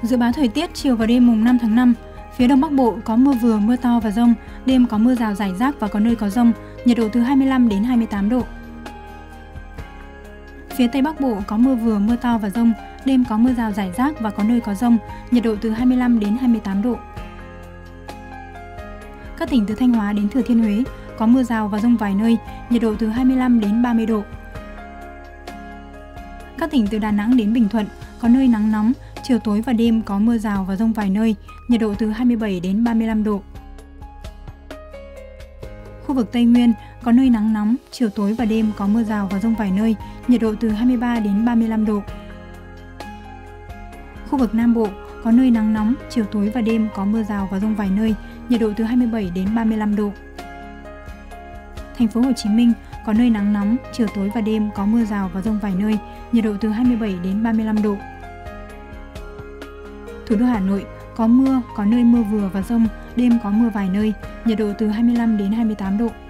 Dự báo thời tiết chiều và đêm mùng 5 tháng 5, phía Đông Bắc Bộ có mưa vừa, mưa to và dông, đêm có mưa rào rải rác và có nơi có dông, nhiệt độ từ 25 đến 28 độ. Phía Tây Bắc Bộ có mưa vừa, mưa to và dông, đêm có mưa rào rải rác và có nơi có dông, nhiệt độ từ 25 đến 28 độ. Các tỉnh từ Thanh Hóa đến Thừa Thiên Huế có mưa rào và dông vài nơi, nhiệt độ từ 25 đến 30 độ. Các tỉnh từ Đà Nẵng đến Bình Thuận có nơi nắng nóng, chiều tối và đêm có mưa rào và dông vài nơi, nhiệt độ từ 27 đến 35 độ. Khu vực Tây Nguyên có nơi nắng nóng, chiều tối và đêm có mưa rào và dông vài nơi, nhiệt độ từ 23 đến 35 độ. Khu vực Nam Bộ có nơi nắng nóng, chiều tối và đêm có mưa rào và dông vài nơi, nhiệt độ từ 27 đến 35 độ. Thành phố Hồ Chí Minh có nơi nắng nóng, chiều tối và đêm có mưa rào và dông vài nơi, nhiệt độ từ 27 đến 35 độ. Thủ đô Hà Nội có mưa, có nơi mưa vừa và dông, đêm có mưa vài nơi, nhiệt độ từ 25 đến 28 độ.